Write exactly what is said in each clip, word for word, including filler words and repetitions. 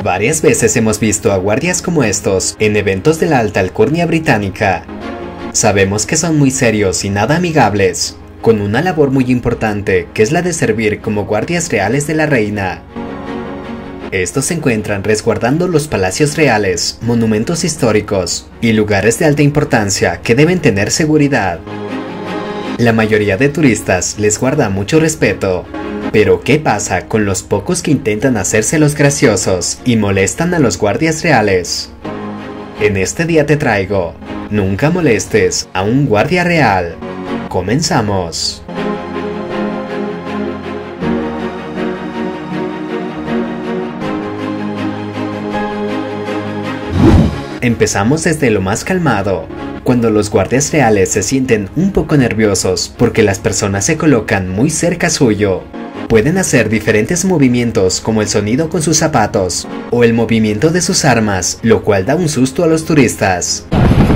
Varias veces hemos visto a guardias como estos en eventos de la alta alcurnia británica. Sabemos que son muy serios y nada amigables, con una labor muy importante que es la de servir como guardias reales de la reina. Estos se encuentran resguardando los palacios reales, monumentos históricos y lugares de alta importancia que deben tener seguridad. La mayoría de turistas les guarda mucho respeto. Pero ¿qué pasa con los pocos que intentan hacerse los graciosos y molestan a los guardias reales? En este día te traigo, nunca molestes a un guardia real. Comenzamos. Empezamos desde lo más calmado, cuando los guardias reales se sienten un poco nerviosos porque las personas se colocan muy cerca suyo. Pueden hacer diferentes movimientos como el sonido con sus zapatos o el movimiento de sus armas, lo cual da un susto a los turistas.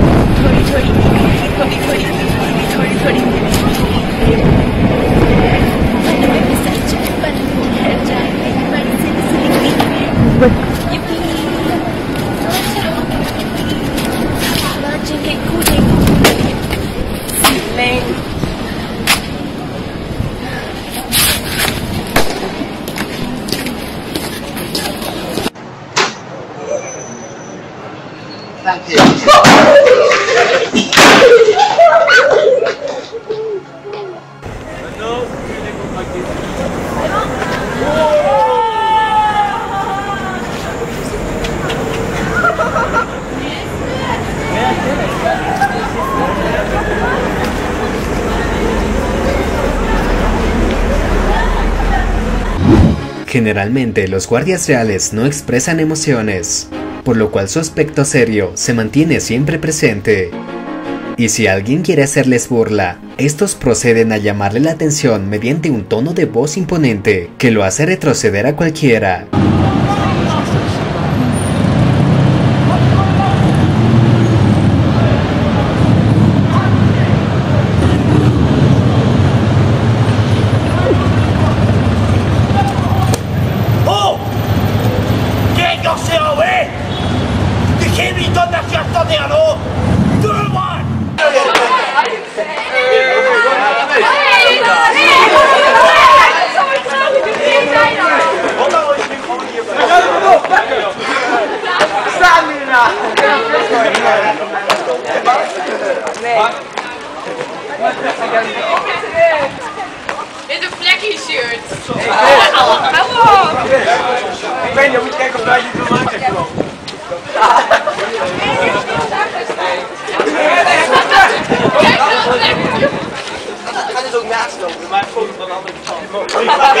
Thank you. Generalmente los guardias reales no expresan emociones, por lo cual su aspecto serio se mantiene siempre presente. Y si alguien quiere hacerles burla, estos proceden a llamarle la atención mediante un tono de voz imponente que lo hace retroceder a cualquiera. In de vlekkie shirt. Ik weet niet, je moet kijken of wij je doen maken. Ga dit ook naast lopen, maar foto van de andere kant.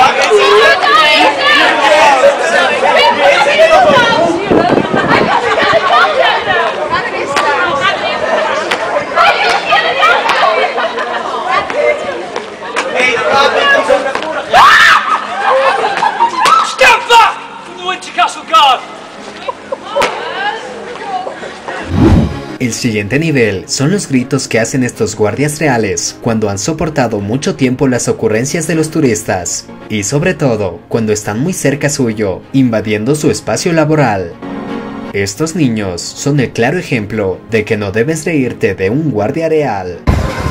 El siguiente nivel son los gritos que hacen estos guardias reales cuando han soportado mucho tiempo las ocurrencias de los turistas, y sobre todo cuando están muy cerca suyo, invadiendo su espacio laboral. Estos niños son el claro ejemplo de que no debes reírte de un guardia real.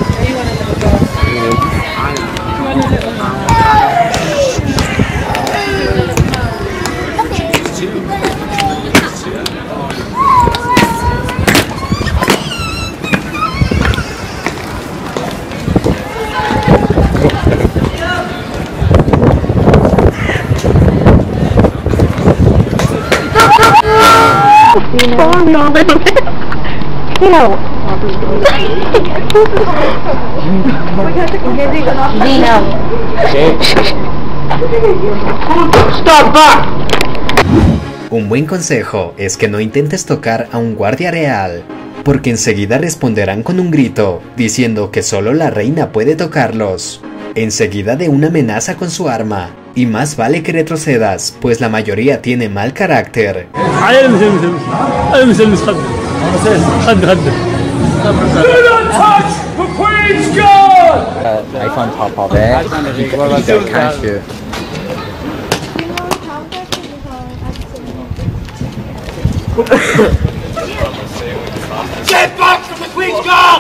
Oh no, Dino. Dino. Stop back. Un buen consejo es que no intentes tocar a un guardia real, porque enseguida responderán con un grito, diciendo que solo la reina puede tocarlos, enseguida de una amenaza con su arma, y más vale que retrocedas, pues la mayoría tiene mal carácter. Knife on top of it, you don't catch it. Get back from the Queen's Guard!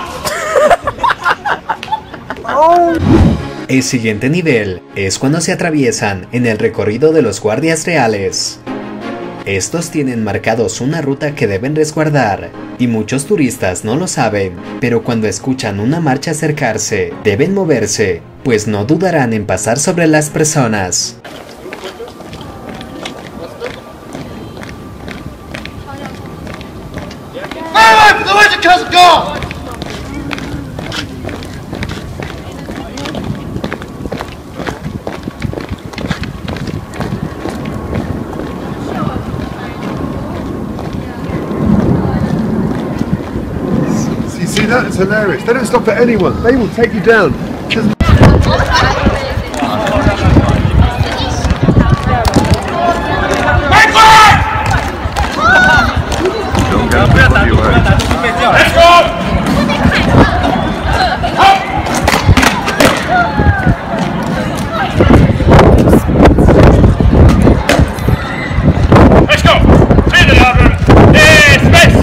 El siguiente nivel es cuando se atraviesan en el recorrido de los guardias reales. Estos tienen marcados una ruta que deben resguardar, y muchos turistas no lo saben, pero cuando escuchan una marcha acercarse, deben moverse, pues no dudarán en pasar sobre las personas. Fire for the Winter Coast Guard! You see that? It's hilarious. They don't stop for anyone. They will take you down. Let's go! Let's go! Clear the order! Hey, space!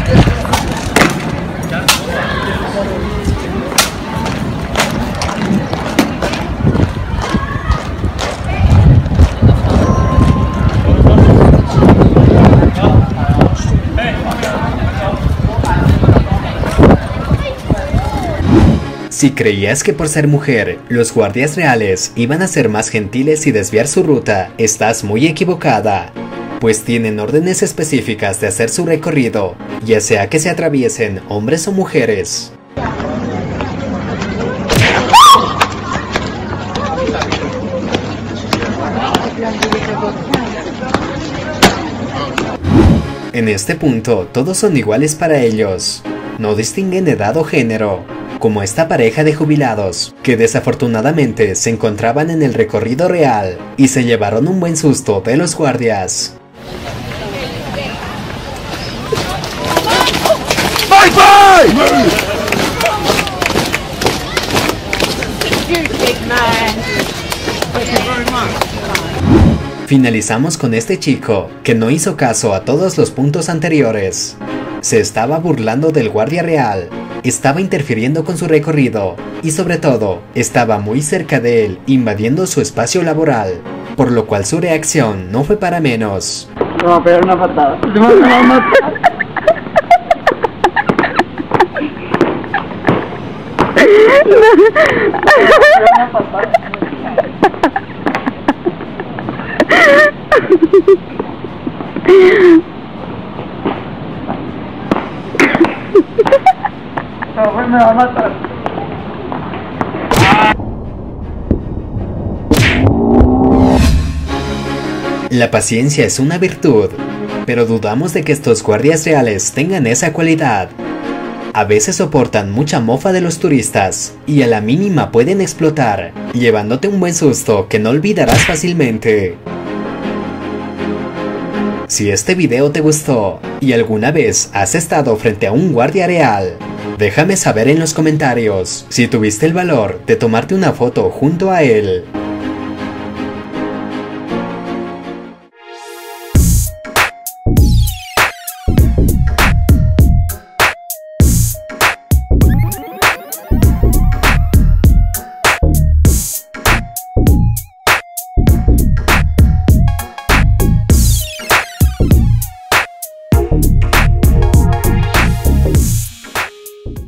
Si creías que por ser mujer, los guardias reales iban a ser más gentiles y desviar su ruta, estás muy equivocada, pues tienen órdenes específicas de hacer su recorrido, ya sea que se atraviesen hombres o mujeres. En este punto, todos son iguales para ellos, no distinguen edad o género, como esta pareja de jubilados, que desafortunadamente se encontraban en el recorrido real y se llevaron un buen susto de los guardias. Bye bye! Finalizamos con este chico, que no hizo caso a todos los puntos anteriores. Se estaba burlando del guardia real, estaba interfiriendo con su recorrido y sobre todo, estaba muy cerca de él, invadiendo su espacio laboral, por lo cual su reacción no fue para menos. Me va a pegar una patada. Me va a matar. No, me va a matar. La paciencia es una virtud, pero dudamos de que estos guardias reales tengan esa cualidad. A veces soportan mucha mofa de los turistas y a la mínima pueden explotar, llevándote un buen susto que no olvidarás fácilmente. Si este video te gustó y alguna vez has estado frente a un guardia real, déjame saber en los comentarios si tuviste el valor de tomarte una foto junto a él.